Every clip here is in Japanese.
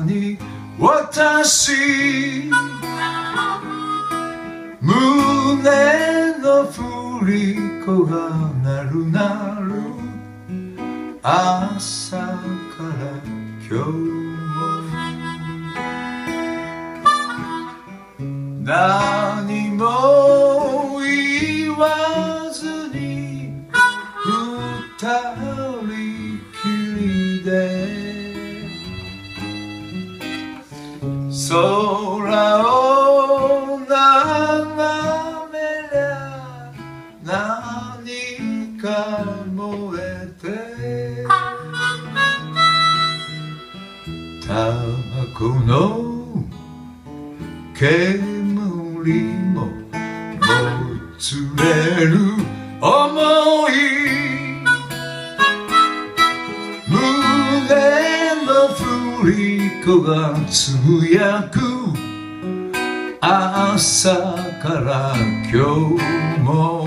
に私胸の振り子が鳴る鳴る朝から今日も何も言わずに二人きりで空を眺めりゃ何か燃えてタバコの煙ももつれる想い胸の振り子がつぶやく朝から今日も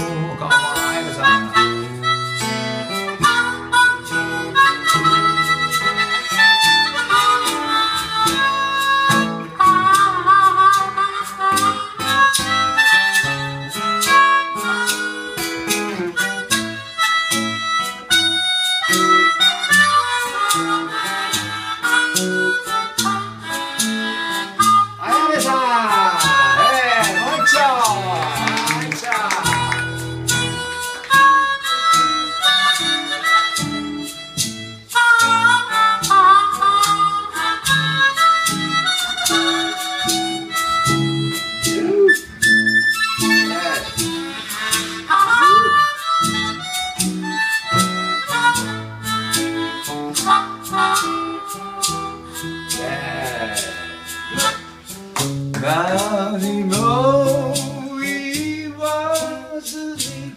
何も言わずに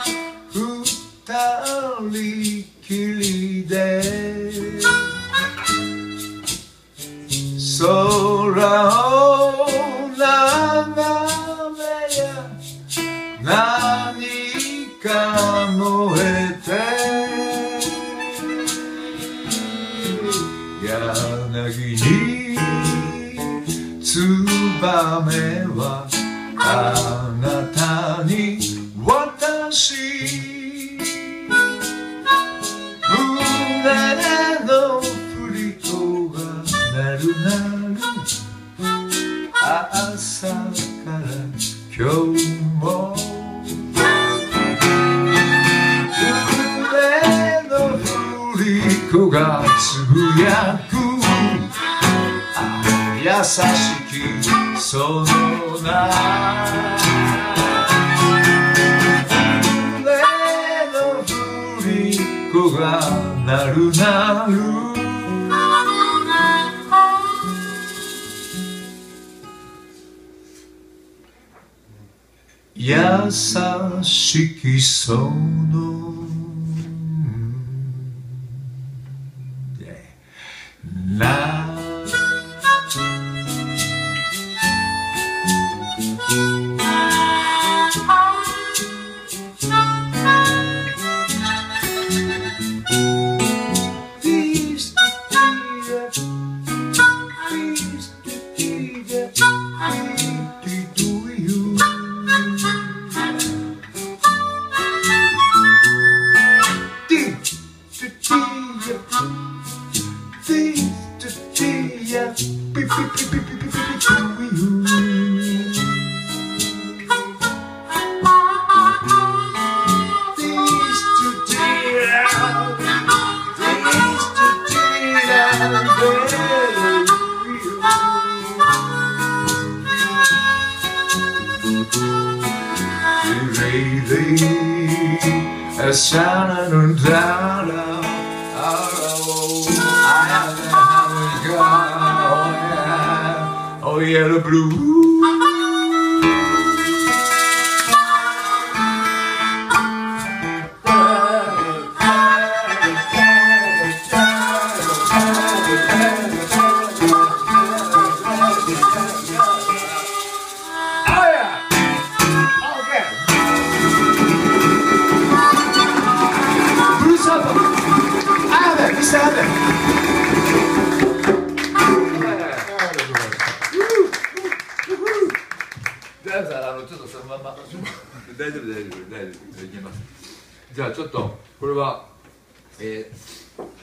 二人きりで空を眺めりゃ何か燃えて柳にツバメはあなたに私胸の振り子が鳴る鳴る朝から今日も胸の振り子がつぶやく優しきその名胸の振り子が鳴る鳴る優しきその名Shannon Dada, oh yeah, the blue. Stand there. まま大丈夫大丈夫大丈夫いけます。じゃあちょっとこれは